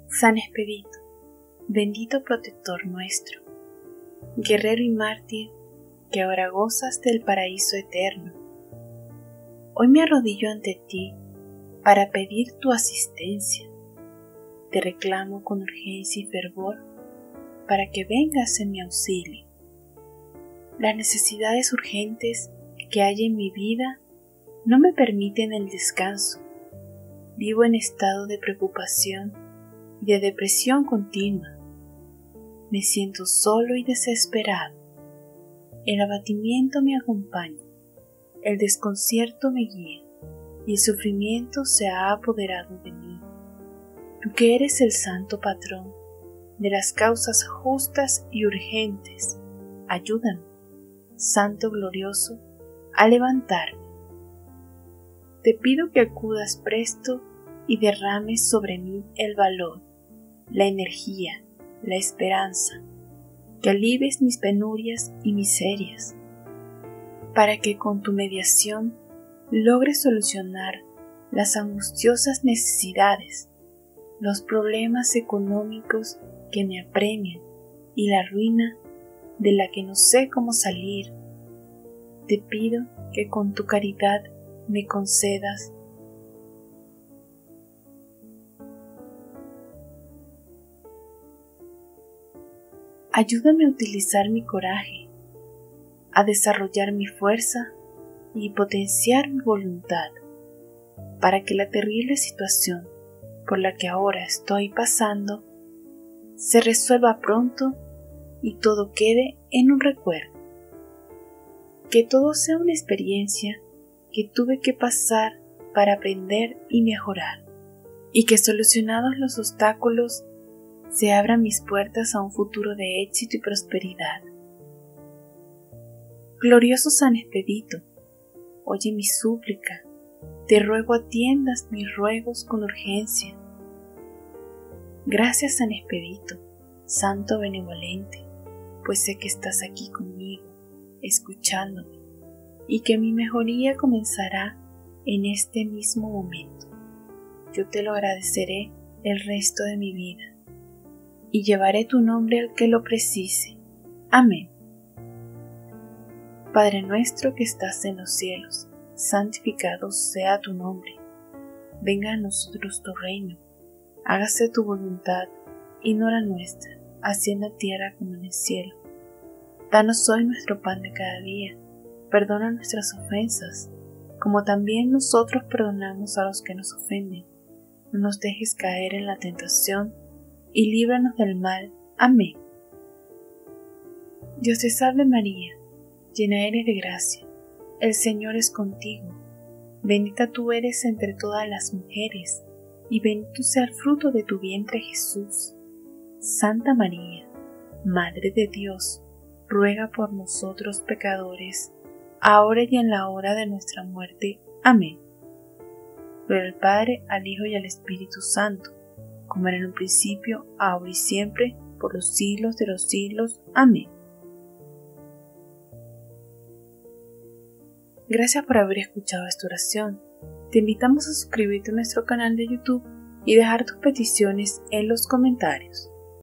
San Expedito, bendito protector nuestro, guerrero y mártir, que ahora gozas del paraíso eterno. Hoy me arrodillo ante ti para pedir tu asistencia. Te reclamo con urgencia y fervor para que vengas en mi auxilio. Las necesidades urgentes que hay en mi vida no me permiten el descanso. Vivo en estado de preocupación y de depresión continua. Me siento solo y desesperado. El abatimiento me acompaña, el desconcierto me guía y el sufrimiento se ha apoderado de mí. Tú que eres el santo patrón de las causas justas y urgentes, ayúdame, Santo glorioso, a levantarme. Te pido que acudas presto y derrames sobre mí el valor, la energía, la esperanza, que alivies mis penurias y miserias, para que con tu mediación logre solucionar las angustiosas necesidades, los problemas económicos que me apremian y la ruina de la que no sé cómo salir. Te pido que con tu caridad me concedas ayúdame a utilizar mi coraje, a desarrollar mi fuerza y potenciar mi voluntad para que la terrible situación por la que ahora estoy pasando se resuelva pronto y todo quede en un recuerdo. Que todo sea una experiencia que tuve que pasar para aprender y mejorar, y que solucionados los obstáculos se abran mis puertas a un futuro de éxito y prosperidad. Glorioso San Expedito, oye mi súplica, te ruego atiendas mis ruegos con urgencia. Gracias San Expedito, santo benevolente, pues sé que estás aquí conmigo, escuchándome, y que mi mejoría comenzará en este mismo momento. Yo te lo agradeceré el resto de mi vida, y llevaré tu nombre al que lo precise. Amén. Padre nuestro que estás en los cielos, santificado sea tu nombre. Venga a nosotros tu reino. Hágase tu voluntad y no la nuestra, así en la tierra como en el cielo. Danos hoy nuestro pan de cada día. Perdona nuestras ofensas, como también nosotros perdonamos a los que nos ofenden. No nos dejes caer en la tentación y líbranos del mal. Amén. Dios te salve María, llena eres de gracia, el Señor es contigo. Bendita tú eres entre todas las mujeres, y bendito sea el fruto de tu vientre Jesús. Santa María, Madre de Dios, ruega por nosotros pecadores, ahora y en la hora de nuestra muerte. Amén. Gloria al Padre, al Hijo y al Espíritu Santo, como era en un principio, ahora y siempre, por los siglos de los siglos. Amén. Gracias por haber escuchado esta oración. Te invitamos a suscribirte a nuestro canal de YouTube y dejar tus peticiones en los comentarios.